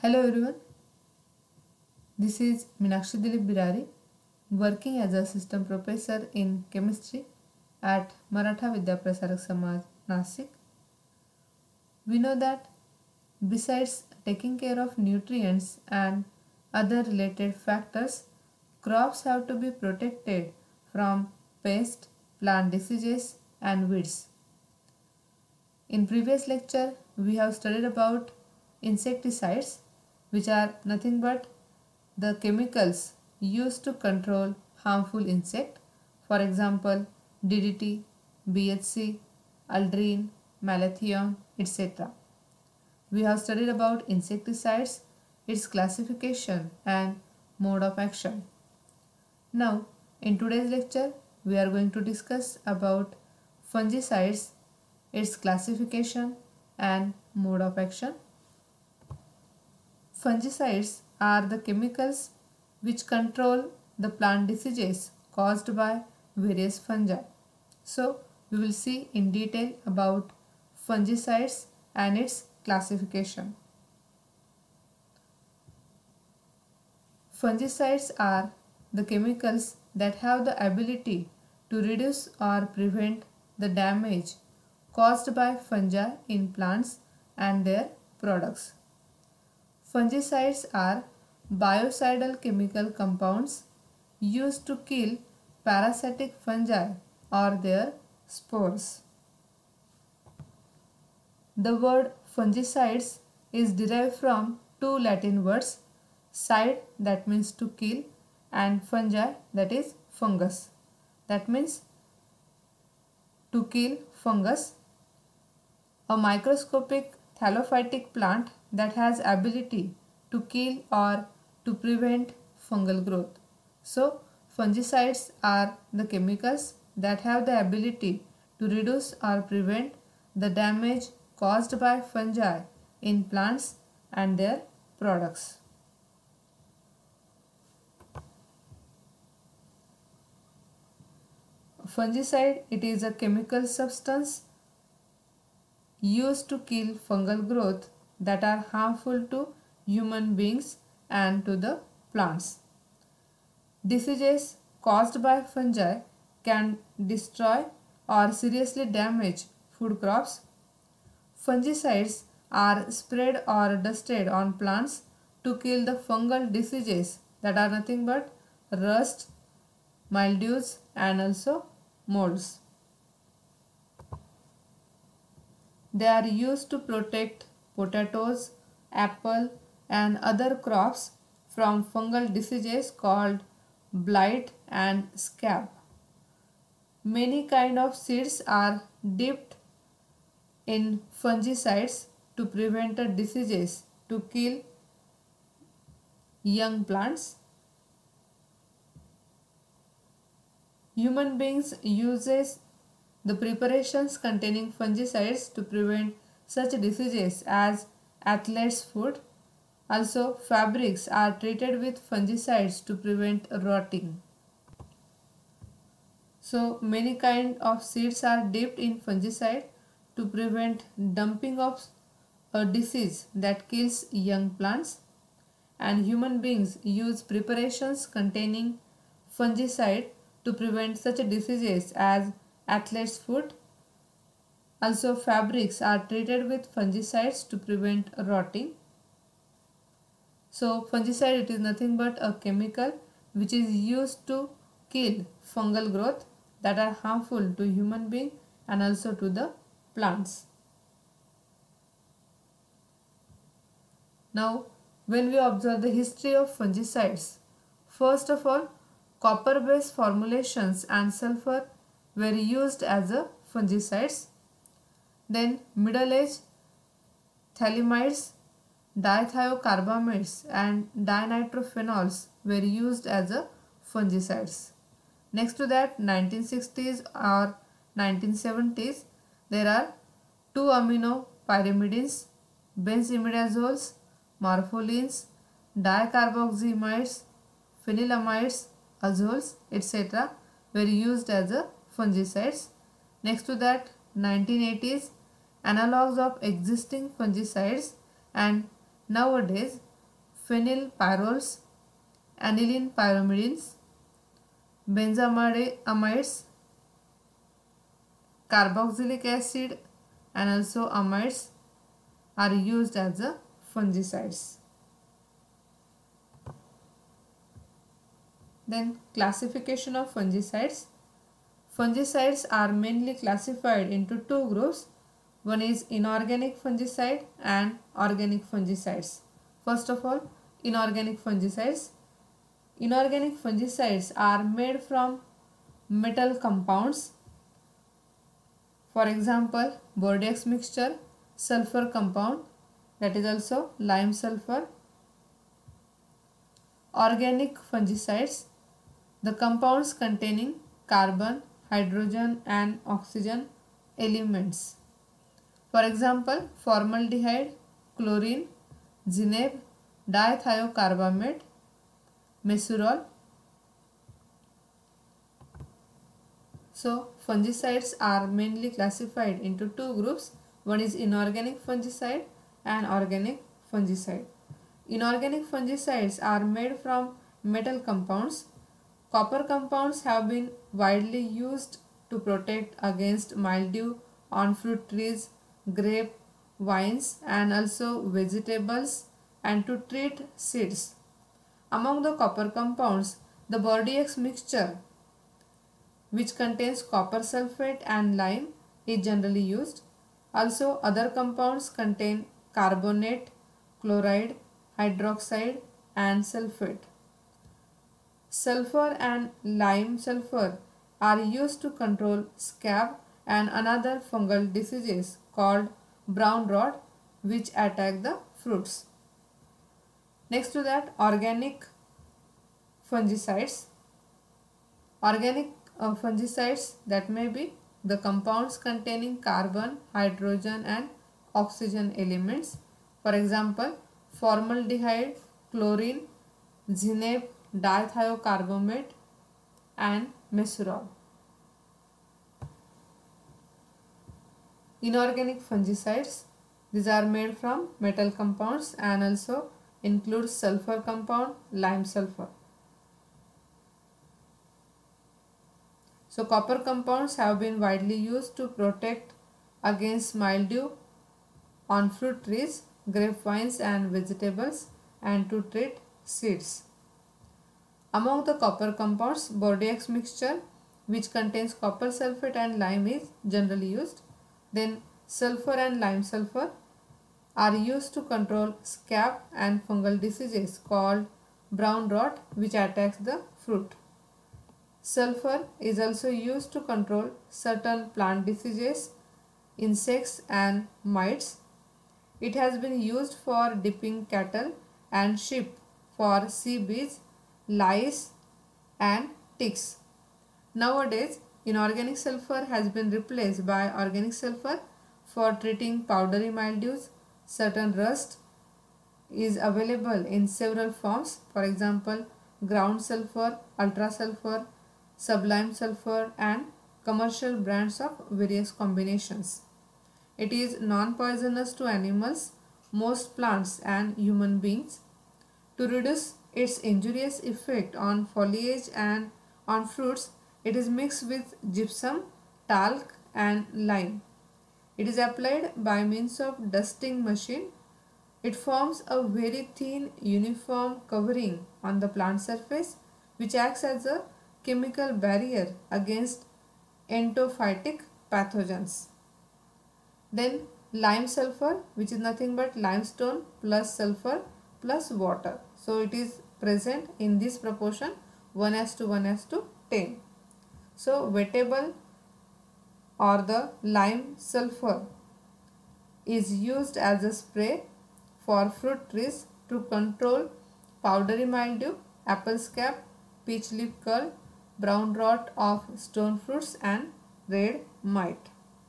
Hello everyone, this is Meenakshi Dilip Birari, working as a system professor in chemistry at Maratha Vidya Prasarak Samaj, Nasik. We know that besides taking care of nutrients and other related factors, crops have to be protected from pest, plant diseases and weeds. In previous lecture, we have studied about insecticides, which are nothing but the chemicals used to control harmful insect, for example DDT, BHC, aldrin, malathion, etc. We have studied about insecticides, its classification and mode of action. Now, in today's lecture, we are going to discuss about fungicides, its classification and mode of action. Fungicides are the chemicals which control the plant diseases caused by various fungi. So, we will see in detail about fungicides and its classification. Fungicides are the chemicals that have the ability to reduce or prevent the damage caused by fungi in plants and their products. Fungicides are biocidal chemical compounds used to kill parasitic fungi or their spores. The word fungicides is derived from two Latin words, cide that means to kill and fungi that is fungus. That means to kill fungus. A microscopic thallophytic plant that has ability to kill or to prevent fungal growth. So, fungicides are the chemicals that have the ability to reduce or prevent the damage caused by fungi in plants and their products. Fungicide, it is a chemical substance used to kill fungal growth that are harmful to human beings and to the plants. Diseases caused by fungi can destroy or seriously damage food crops. Fungicides are sprayed or dusted on plants to kill the fungal diseases that are nothing but rust, mildews and also molds. They are used to protect potatoes, apple and other crops from fungal diseases called blight and scab. Many kinds of seeds are dipped in fungicides to prevent the diseases to kill young plants. Human beings uses the preparations containing fungicides to prevent such diseases as athlete's foot. Also, fabrics are treated with fungicides to prevent rotting. So, many kinds of seeds are dipped in fungicide to prevent dumping of a disease that kills young plants. And human beings use preparations containing fungicide to prevent such diseases as athlete's foot. Also, fabrics are treated with fungicides to prevent rotting. So, fungicide, it is nothing but a chemical which is used to kill fungal growth that are harmful to human being and also to the plants. Now, when we observe the history of fungicides, first of all, copper-based formulations and sulfur were used as a fungicides. Then Middle Age thaliamides, dithiocarbamates and dinitrophenols were used as a fungicides. Next to that, 1960s or 1970s, there are 2-aminopyrimidines, benzimidazoles, morpholines, dicarboxyamides, phenylamides, azoles, etc. were used as a fungicides. Next to that, 1980s, analogues of existing fungicides, and nowadays phenylpyroles, aniline pyrimides, benzamides, carboxylic acid and also amides are used as the fungicides. Then classification of fungicides. Fungicides are mainly classified into two groups. One is inorganic fungicide and organic fungicides. First of all, inorganic fungicides. Inorganic fungicides are made from metal compounds. For example, Bordeaux mixture, sulfur compound, that is also lime sulfur. Organic fungicides, the compounds containing carbon, hydrogen and oxygen elements. For example, formaldehyde, chlorine, zineb, dithiocarbamate, mesurol. So, fungicides are mainly classified into two groups. One is inorganic fungicide and organic fungicide. Inorganic fungicides are made from metal compounds. Copper compounds have been widely used to protect against mildew on fruit trees, grape, vines and also vegetables and to treat seeds. Among the copper compounds, the Bordeaux mixture, which contains copper sulfate and lime, is generally used. Also, other compounds contain carbonate, chloride, hydroxide and sulfate. Sulfur and lime sulfur are used to control scab and another fungal diseases called brown rot which attack the fruits. Next to that, organic fungicides. Organic fungicides, that may be the compounds containing carbon, hydrogen and oxygen elements. For example, formaldehyde, chlorine, zineb, dithiocarbamate and mesurol. Inorganic fungicides, these are made from metal compounds and also include sulfur compound, lime sulfur. So, copper compounds have been widely used to protect against mildew on fruit trees, grapevines and vegetables and to treat seeds. Among the copper compounds, Bordeaux mixture, which contains copper sulfate and lime, is generally used. Then sulfur and lime sulfur are used to control scab and fungal diseases called brown rot which attacks the fruit. Sulfur is also used to control certain plant diseases, insects and mites. It has been used for dipping cattle and sheep for sea bees, lice and ticks. Nowadays, inorganic sulfur has been replaced by organic sulfur for treating powdery mildews. Certain rust is available in several forms, for example, ground sulfur, ultra sulfur, sublime sulfur and commercial brands of various combinations. It is non-poisonous to animals, most plants and human beings. To reduce its injurious effect on foliage and on fruits, it is mixed with gypsum, talc and lime. It is applied by means of dusting machine. It forms a very thin uniform covering on the plant surface which acts as a chemical barrier against endophytic pathogens. Then lime sulfur, which is nothing but limestone plus sulfur plus water. So it is present in this proportion 1:1:10. So wettable or the lime sulfur is used as a spray for fruit trees to control powdery mildew, apple scab, peach leaf curl, brown rot of stone fruits and red mite.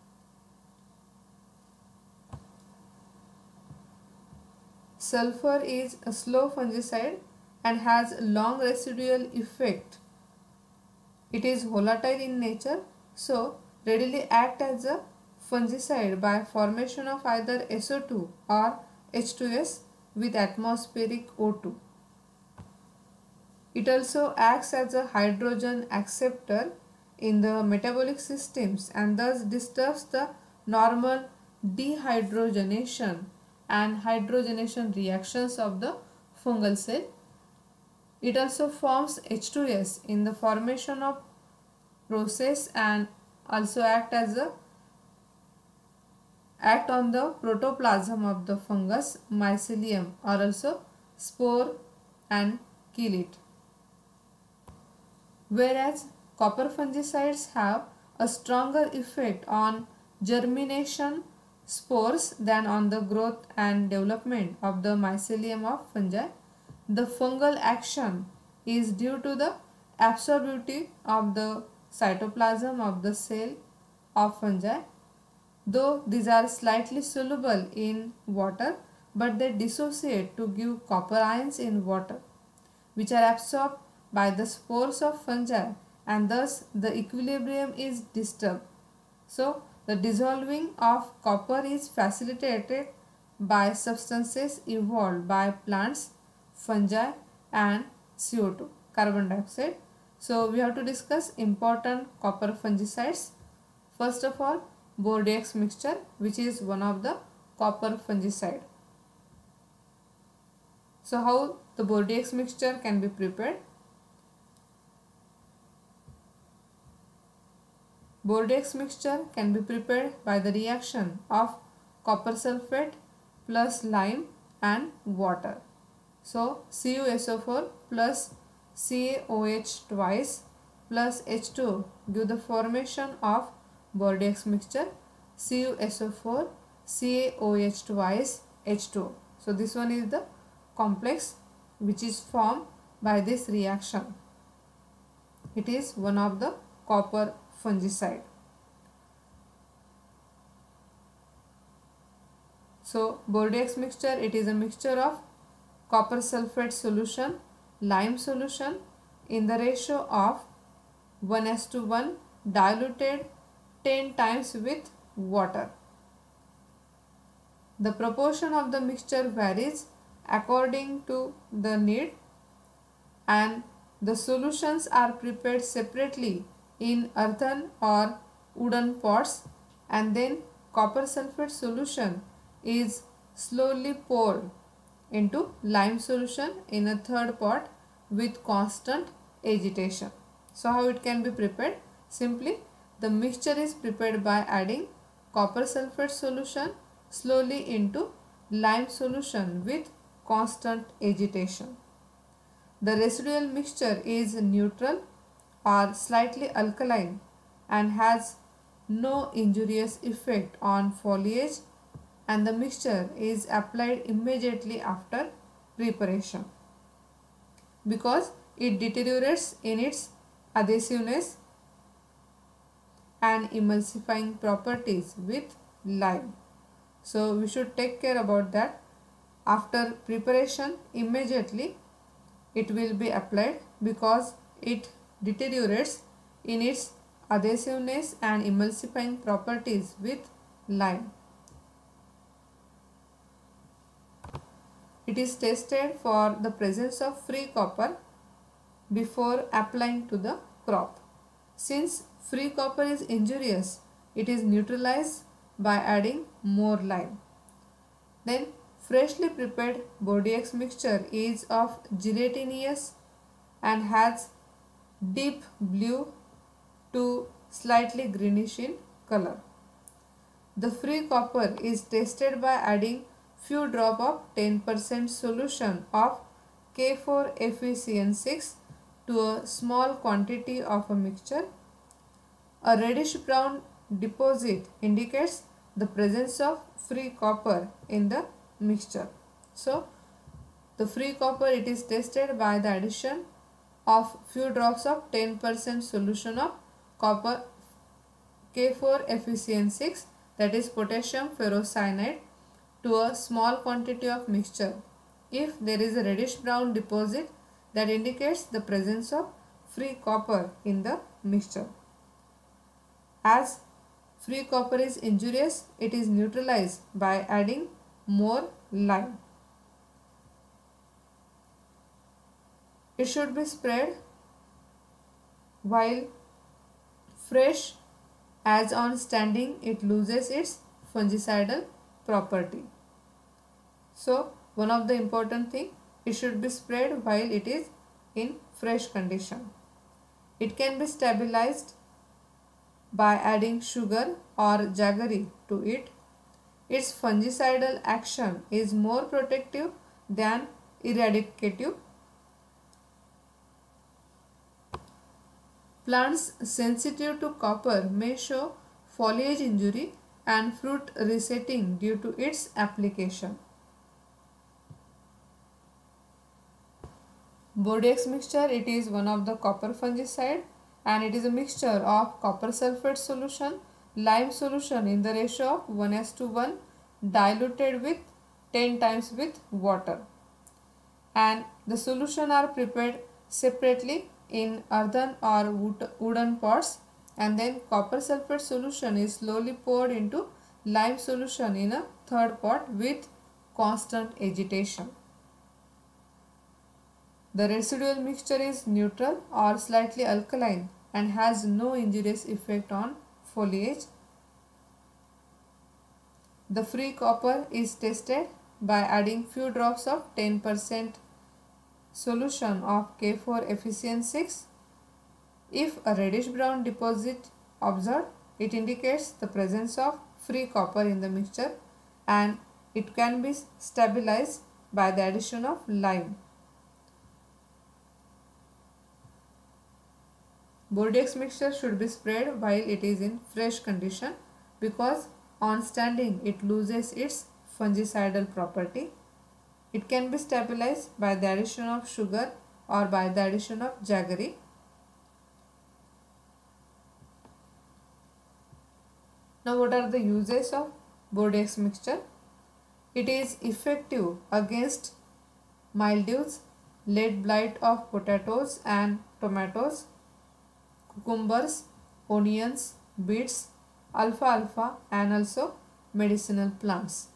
Sulfur is a slow fungicide and has long residual effect. It is volatile in nature, so readily act as a fungicide by formation of either SO2 or H2S with atmospheric O2. It also acts as a hydrogen acceptor in the metabolic systems and thus disturbs the normal dehydrogenation and hydrogenation reactions of the fungal cell. It also forms H2S in the formation of process and also act on the protoplasm of the fungus mycelium or also spore and kill it. Whereas copper fungicides have a stronger effect on germination spores than on the growth and development of the mycelium of fungi. The fungal action is due to the absorptivity of the cytoplasm of the cell of fungi. Though these are slightly soluble in water, but they dissociate to give copper ions in water, which are absorbed by the spores of fungi, and thus the equilibrium is disturbed. So, the dissolving of copper is facilitated by substances evolved by plants, fungi and CO2, carbon dioxide. So, we have to discuss important copper fungicides. First of all, Bordeaux mixture, which is one of the copper fungicide. So, how the Bordeaux mixture can be prepared? Bordeaux mixture can be prepared by the reaction of copper sulfate plus lime and water. So, CuSO4 plus CaOH twice plus H2 give the formation of Bordeaux mixture CuSO4 CaOH twice H2. So, this one is the complex which is formed by this reaction. It is one of the copper fungicide. So, Bordeaux mixture, it is a mixture of copper sulfate solution, lime solution in the ratio of 1:1 diluted 10 times with water. The proportion of the mixture varies according to the need and the solutions are prepared separately in earthen or wooden pots, and then copper sulfate solution is slowly poured into lime solution in a third pot with constant agitation. So, how it can be prepared? Simply, the mixture is prepared by adding copper sulfate solution slowly into lime solution with constant agitation. The residual mixture is neutral or slightly alkaline and has no injurious effect on foliage, and the mixture is applied immediately after preparation because it deteriorates in its adhesiveness and emulsifying properties with lime. So, we should take care about that. After preparation, immediately it will be applied because it deteriorates in its adhesiveness and emulsifying properties with lime. It is tested for the presence of free copper before applying to the crop. Since free copper is injurious, it is neutralized by adding more lime. Then freshly prepared Bordeaux mixture is of gelatinous and has deep blue to slightly greenish in color. The free copper is tested by adding few drop of 10% solution of K4FeCN6 to a small quantity of a mixture. A reddish brown deposit indicates the presence of free copper in the mixture. So, the free copper, it is tested by the addition of few drops of 10% solution of copper K4FeCN6, that is potassium ferrocyanide, to a small quantity of mixture. If there is a reddish brown deposit, that indicates the presence of free copper in the mixture. As free copper is injurious, it is neutralized by adding more lime. It should be spread while fresh, as on standing it loses its fungicidal property. So one of the important thing, it should be spread while it is in fresh condition. It can be stabilized by adding sugar or jaggery to it. Its fungicidal action is more protective than eradicative. Plants sensitive to copper may show foliage injury and fruit resetting due to its application. Bordeaux mixture, it is one of the copper fungicide and it is a mixture of copper sulfate solution, lime solution in the ratio of 1:1 diluted with 10 times with water, and the solution are prepared separately in earthen or wooden pots, and then copper sulfate solution is slowly poured into lime solution in a third pot with constant agitation. The residual mixture is neutral or slightly alkaline and has no injurious effect on foliage. The free copper is tested by adding few drops of 10% solution of K4 FeCN6. If a reddish brown deposit observed, it indicates the presence of free copper in the mixture and it can be stabilized by the addition of lime. Bordeaux mixture should be spread while it is in fresh condition because on standing it loses its fungicidal property. It can be stabilized by the addition of sugar or by the addition of jaggery. Now what are the uses of Bordeaux mixture? It is effective against mildews, late blight of potatoes and tomatoes, cucumbers, onions, beets, alfalfa and also medicinal plants.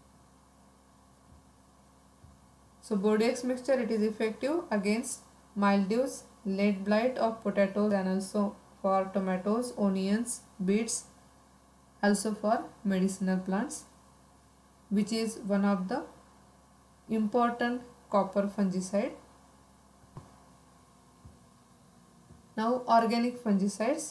So Bordeaux mixture, it is effective against mildews, late blight of potatoes and also for tomatoes, onions, beets, also for medicinal plants, which is one of the important copper fungicide. Now organic fungicides,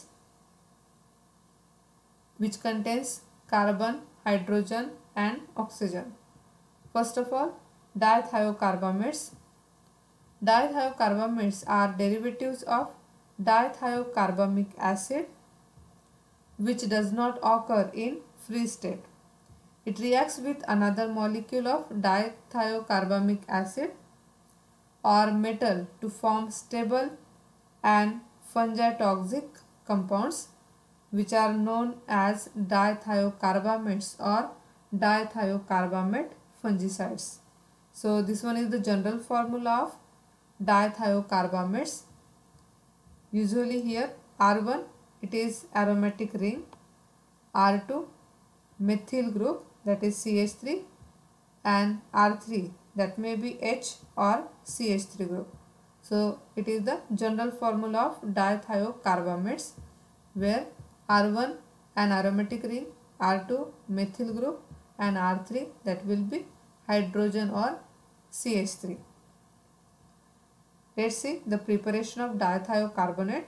which contains carbon, hydrogen and oxygen. First of all, dithiocarbamates. Dithiocarbamates are derivatives of dithiocarbamic acid which does not occur in free state. It reacts with another molecule of dithiocarbamic acid or metal to form stable and fungi-toxic compounds which are known as dithiocarbamates or dithiocarbamate fungicides. So this one is the general formula of dithiocarbamates. Usually here R1, it is aromatic ring, R2 methyl group, that is CH3, and R3, that may be H or CH3 group. So it is the general formula of dithiocarbamates where R1 an aromatic ring, R2 methyl group and R3 that will be hydrogen or CH3. Let's see the preparation of dithiocarbonate.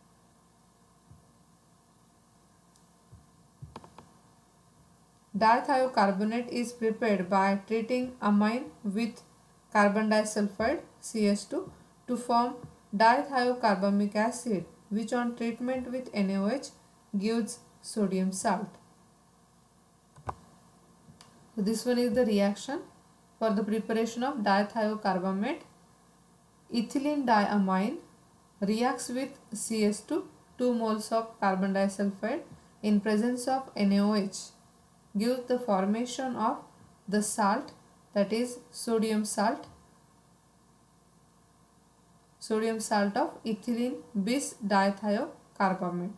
Dithiocarbonate is prepared by treating amine with carbon disulfide CH2 to form dithiocarbamic acid, which on treatment with NaOH gives sodium salt. So this one is the reaction for the preparation of dithiocarbamate. Ethylene diamine reacts with CH2, 2 moles of carbon disulfide in presence of NaOH, gives the formation of the salt, that is sodium salt of ethylene bis dithiocarbamate.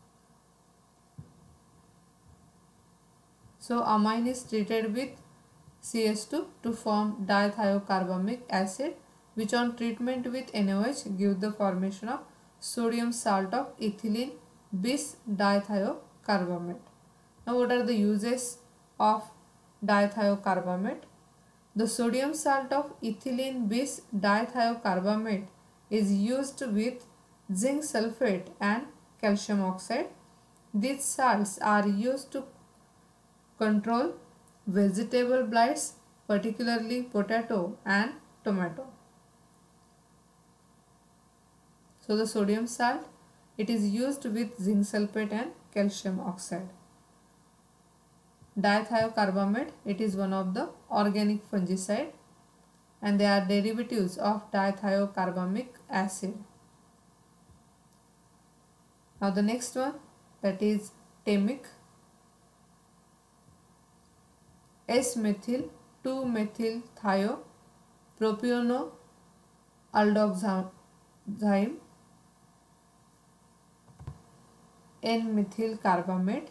So amine is treated with CH2 to form dithiocarbamic acid which on treatment with NaOH give the formation of sodium salt of ethylene bis dithiocarbamate. Now what are the uses of dithiocarbamate? The sodium salt of ethylene bis dithiocarbamate is used with zinc sulfate and calcium oxide. These salts are used to control vegetable blights, particularly potato and tomato. So the sodium salt, it is used with zinc sulfate and calcium oxide. Dithiocarbamate, it is one of the organic fungicide and they are derivatives of dithiocarbamic acid. Now the next one, that is temic. S-methyl 2-methyl-thio-propionoldoxime N-methyl carbamate.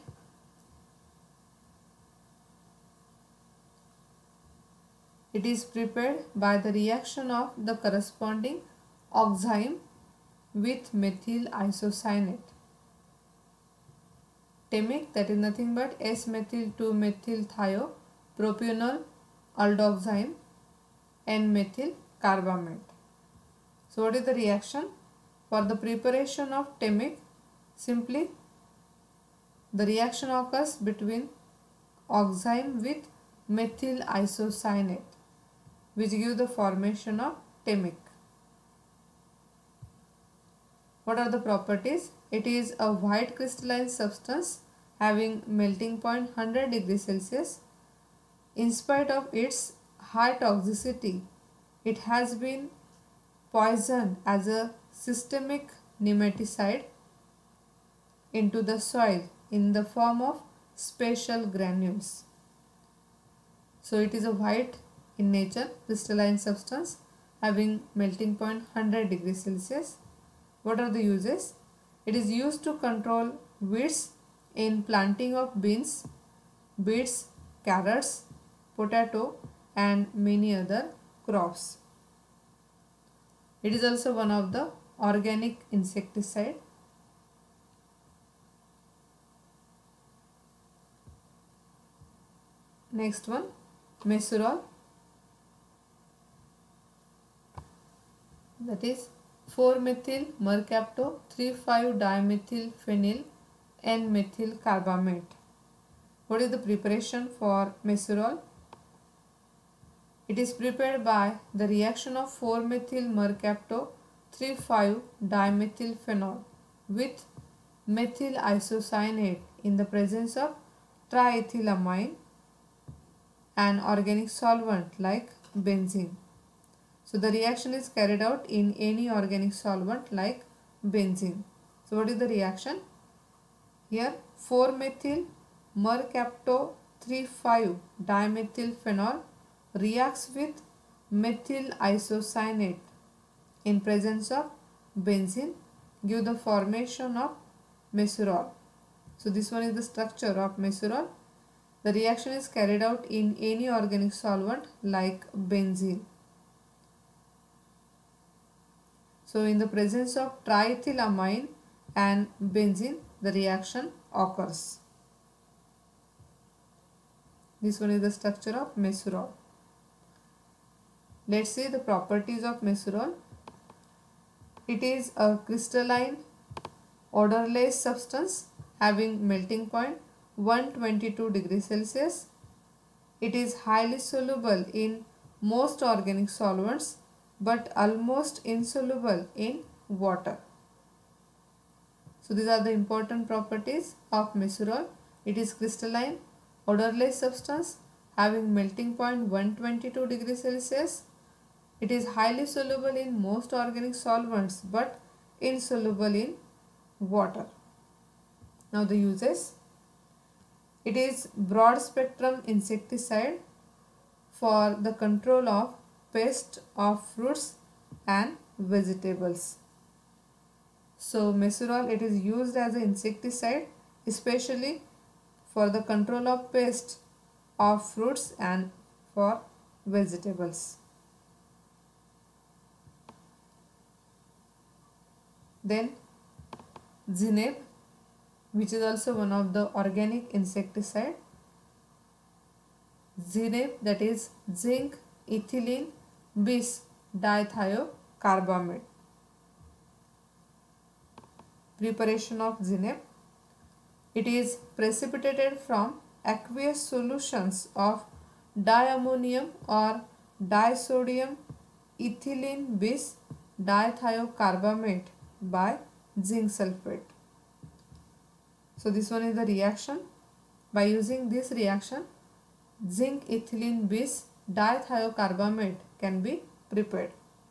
It is prepared by the reaction of the corresponding oxime with methyl isocyanate. Temic, that is nothing but S-methyl 2-methyl-thio-propionoldoxime N-methyl carbamate. So what is the reaction? For the preparation of temic, simply the reaction occurs between oxime with methyl isocyanate, which give the formation of temic. What are the properties? It is a white crystalline substance having melting point 100 degrees Celsius. In spite of its high toxicity, it has been poisoned as a systemic nematicide into the soil in the form of special granules. So it is a white in nature crystalline substance having melting point 100 degrees Celsius. What are the uses? It is used to control weeds in planting of beans, beets, carrots, potato and many other crops. It is also one of the organic insecticide. Next one, mesurol, that is 4-methyl mercapto 3,5-dimethyl phenyl N-methyl carbamate. What is the preparation for mesurol? It is prepared by the reaction of 4-methyl mercapto 3,5-dimethyl phenol with methyl isocyanate in the presence of triethylamine, an organic solvent like benzene. So the reaction is carried out in any organic solvent like benzene. So what is the reaction? Here 4-methyl mercapto 3,5-dimethyl phenol reacts with methyl isocyanate in presence of benzene, give the formation of mesurol. So this one is the structure of mesurol. The reaction is carried out in any organic solvent like benzene. So in the presence of triethylamine and benzene, the reaction occurs. This one is the structure of mesurol. Let's see the properties of mesurol. It is a crystalline odorless substance having melting point 122 degrees Celsius. It is highly soluble in most organic solvents but almost insoluble in water. So these are the important properties of mesurol. It is crystalline odorless substance having melting point 122 degrees Celsius. It is highly soluble in most organic solvents but insoluble in water. Now the uses. It is broad spectrum insecticide for the control of pest of fruits and vegetables. So mesurol, it is used as an insecticide especially for the control of pest of fruits and for vegetables. Then Zineb, which is also one of the organic insecticide. Zineb, that is zinc ethylene bis dithiocarbamate. Preparation of Zineb. It is precipitated from aqueous solutions of diammonium or disodium ethylene bis dithiocarbamate by zinc sulfate. So this one is the reaction. By using this reaction, zinc ethylene bis dithiocarbamate can be prepared.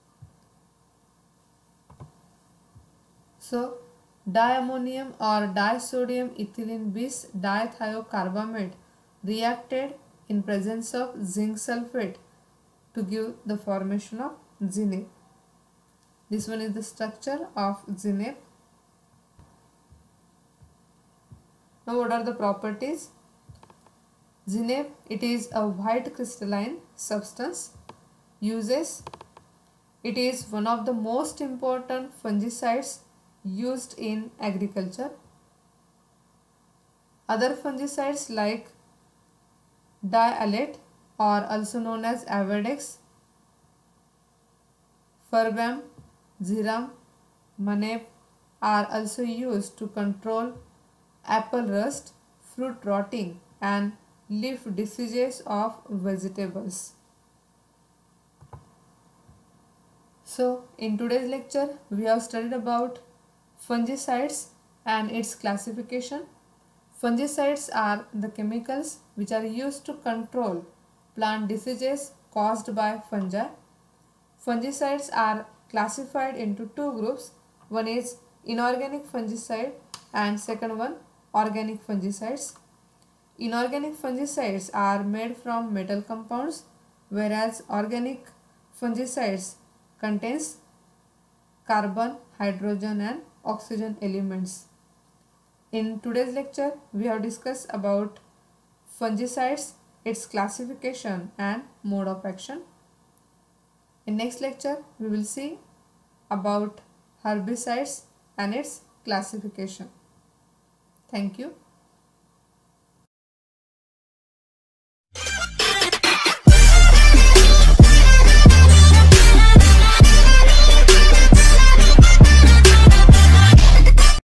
So diammonium or disodium ethylene bis dithiocarbamate reacted in presence of zinc sulfate to give the formation of Zineb. This one is the structure of Zineb. Now what are the properties? Zineb, it is a white crystalline substance. Uses: it is one of the most important fungicides used in agriculture. Other fungicides like dialate, or also known as Avadex, Ferbam, Ziram, Manep are also used to control apple rust, fruit rotting and leaf diseases of vegetables. So in today's lecture we have studied about fungicides and its classification. Fungicides are the chemicals which are used to control plant diseases caused by fungi. Fungicides are classified into two groups. One is inorganic fungicide and second one organic fungicides. Inorganic fungicides are made from metal compounds, whereas organic fungicides contains carbon, hydrogen and oxygen elements. In today's lecture, we have discussed about fungicides, its classification and mode of action. In next lecture, we will see about herbicides and its classification. Thank you.